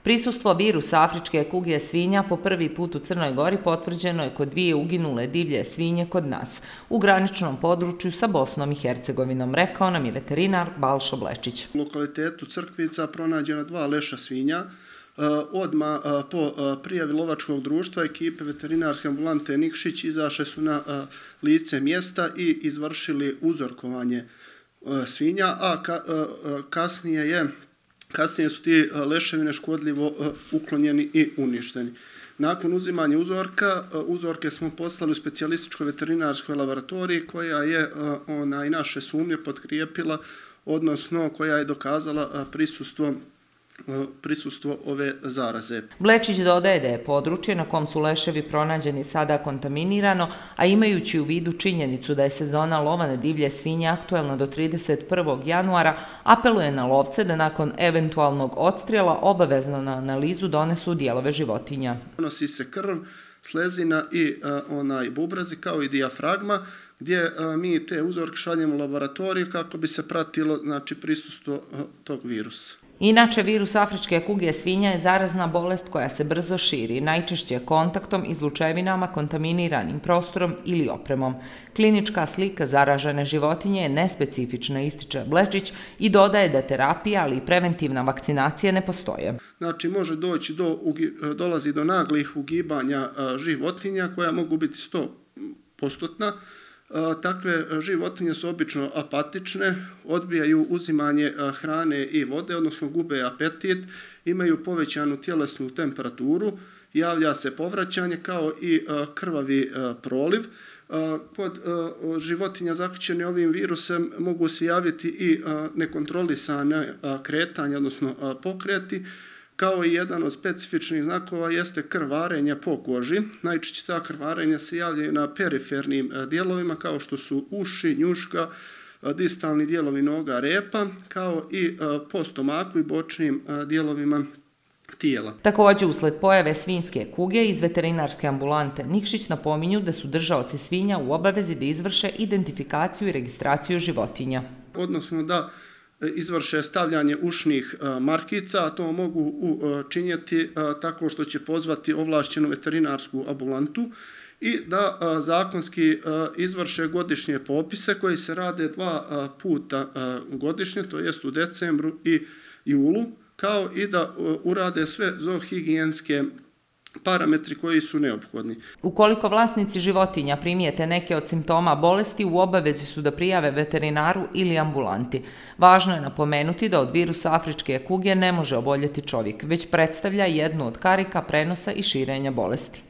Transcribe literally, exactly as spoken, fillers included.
Prisustvo virusa afričke kuge svinja po prvi put u Crnoj Gori potvrđeno je kod dvije uginule divlje svinje kod nas, u graničnom području sa Bosnom i Hercegovinom, rekao nam je veterinar Balša Blečić. U lokalitetu Crkvica pronađena dva leša svinja. Odmah po prijavi lovačkog društva ekipe veterinarske ambulante Nikšić izašle su na lice mjesta i izvršili uzorkovanje svinja, a kasnije je Kasnije su ti leševi neškodljivo uklonjeni i uništeni. Nakon uzimanja uzorka, uzorke smo poslali u specijalističkoj veterinarskoj laboratoriji koja je ona, i naše sumnje potkrijepila, odnosno koja je dokazala prisustvo prisustvo ove zaraze. Blečić dodaje da je područje na kom su leševi pronađeni sada kontaminirano, a imajući u vidu činjenicu da je sezona lova na divlje svinje aktuelna do trideset prvog januara, apeluje na lovce da nakon eventualnog odstrela obavezno na analizu donesu dijelove životinja. Unosi se krv, slezina i onaj bubrazi kao i dijafragma, gdje mi te uzorke šaljemo u laboratoriju kako bi se pratilo, znači, prisustvo tog virusa. Inače, virus afričke kuge svinja je zarazna bolest koja se brzo širi, najčešće kontaktom, izlučevinama, kontaminiranim prostorom ili opremom. Klinička slika zaražene životinje je nespecifična, ističe Blečić, i dodaje da terapija, ali i preventivna vakcinacija ne postoje. Znači, može doći do, dolazi do naglih ugibanja životinja koja mogu biti sto posto. Takve životinje su obično apatične, odbijaju uzimanje hrane i vode, odnosno gube apetit, imaju povećanu tjelesnu temperaturu, javlja se povraćanje kao i krvavi proliv. Kod životinja zakaćene ovim virusem mogu se javiti i nekontrolisane kretanje, odnosno pokreti, kao i jedan od specifičnih znakova jeste krvarenje po koži. Najčešće ta krvarenja se javljaju na perifernim dijelovima kao što su uši, njuška, distalni dijelovi noga, repa, kao i po stomaku i bočnim dijelovima tijela. Također, usled pojave svinjske kuge iz veterinarske ambulante Nikšić napominju da su držaoci svinja u obavezi da izvrše identifikaciju i registraciju životinja. Odnosno da izvrše stavljanje ušnih markica, a to mogu učiniti tako što će pozvati ovlašćenu veterinarsku ambulantu i da zakonski izvrše godišnje popise koji se rade dva puta godišnje, to jest u decembru i julu, kao i da urade sve zoohigijenske parametri koji su neophodni. Ukoliko vlasnici životinja primijete neke od simptoma bolesti, u obavezi su da prijave veterinaru ili ambulanti. Važno je napomenuti da od virusa afričke kuge ne može oboljeti čovjek, već predstavlja jednu od karika prenosa i širenja bolesti.